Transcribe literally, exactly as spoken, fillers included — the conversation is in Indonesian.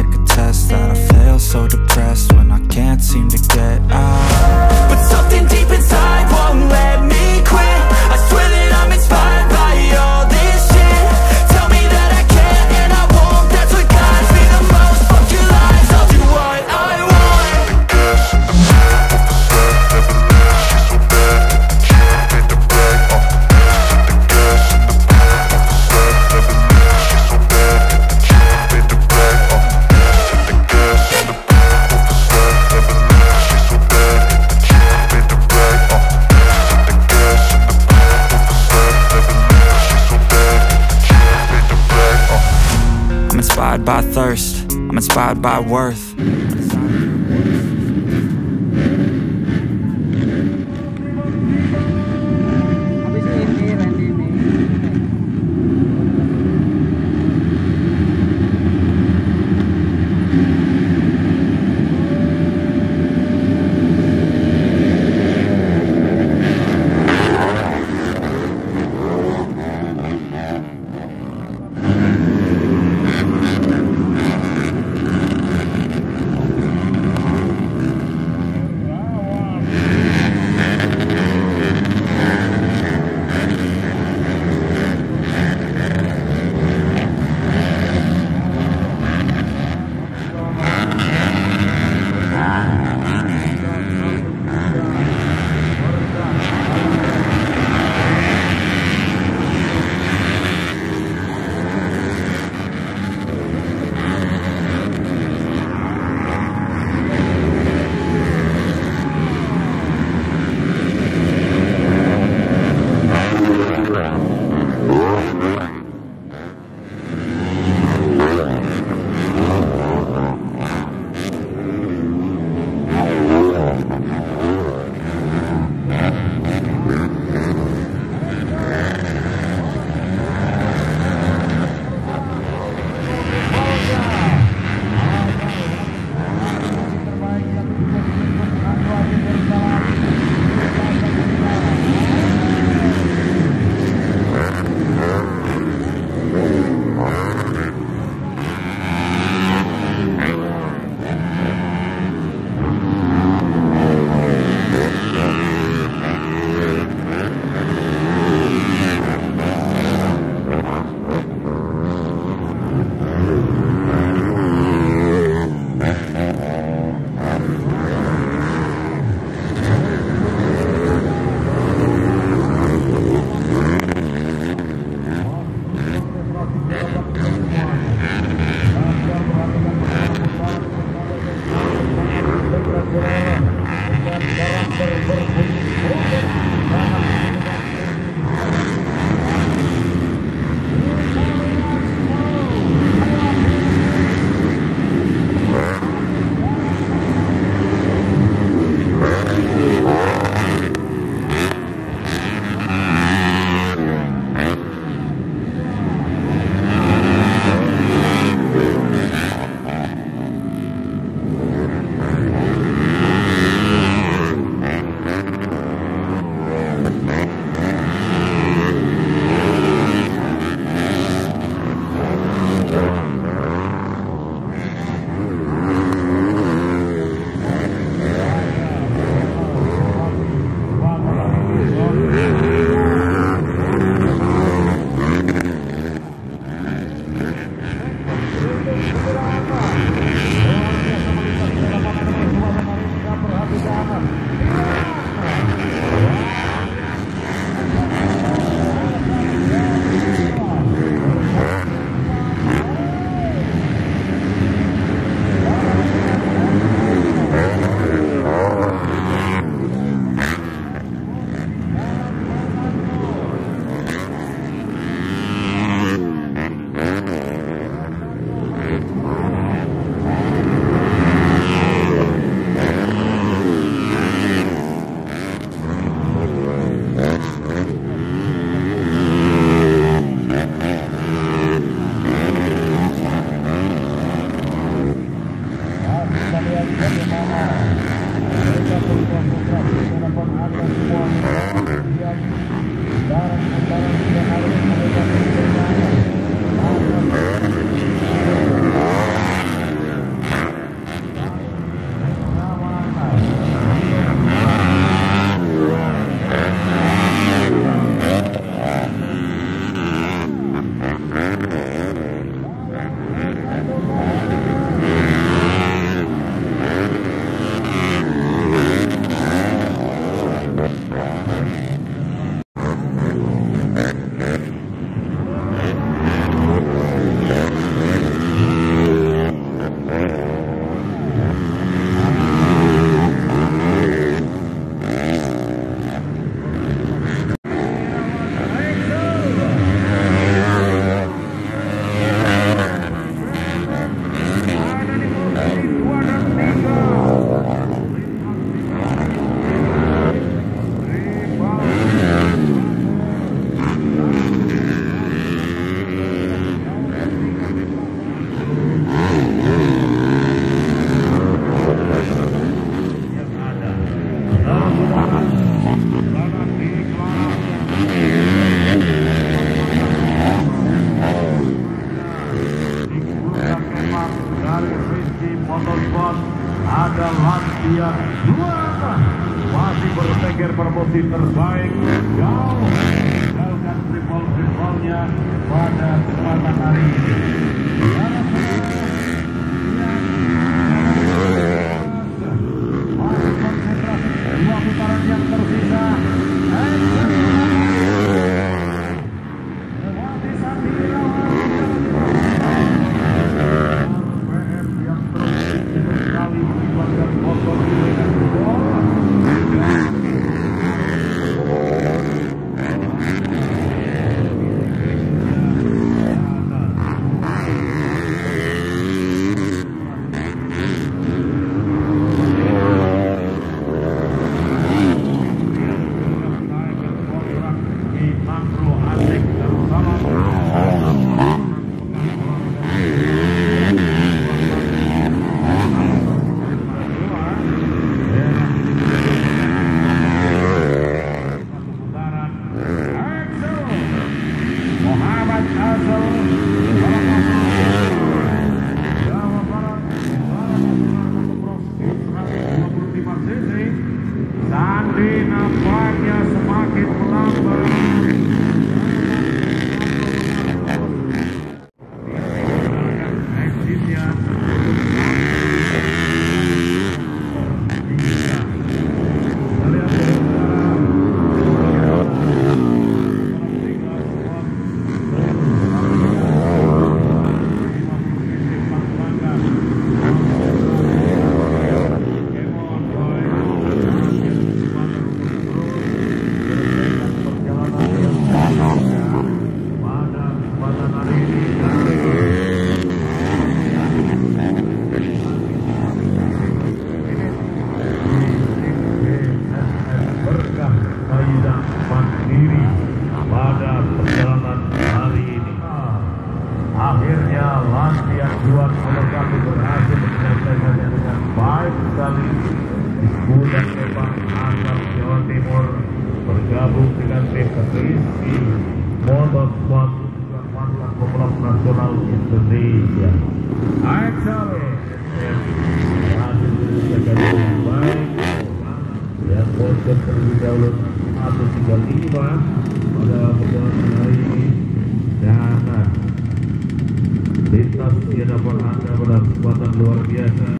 like a test that I fail, so depressed when I can't seem to get out. But something deep inside won't let me quit. I swear that I'm inspired by all this shit. Tell me that I can't and I won't, that's what guides me the most. Fuck your lies, I'll do what I want. Gas in the middle of the set, never leave, she's so bad. Can't beat the brag, uh Hit the gas in the middle of the set, never leave, she's so bad. Can't beat the brag, uh Hit the gas in the middle of the set, never leave, she's so bad. Can't beat the brag, uh Hit the gas in the middle of the set, never leave, she's so bad. Can't beat the brag, uh I'm inspired by thirst, I'm inspired by worth. dari Rizky Motorsport ada Lantian Juara, masih bertengger promosi terbaik jauh gagalkan triple-triplenya pada kesempatan hari ini. Masih konsentrasi dua putaran yang tersisa. Sandi nampaknya semakin melambat. Exitnya mandiri pada perjalanan hari ini. Akhirnya Lantian Juara nomor satu berhasil menyelesaikannya dengan baik sekali. Budak Sepang asal Jawa Timur bergabung dengan tim Rizky Motorsport mantan pembalap nasional Indonesia. Excellent. Berhasil menyelesaikan dengan baik. Yang bocor terlebih dahulu satu tiga lima pada perjalanan hari ini. Dan lintas dia dapat anda pada kesempatan luar biasa.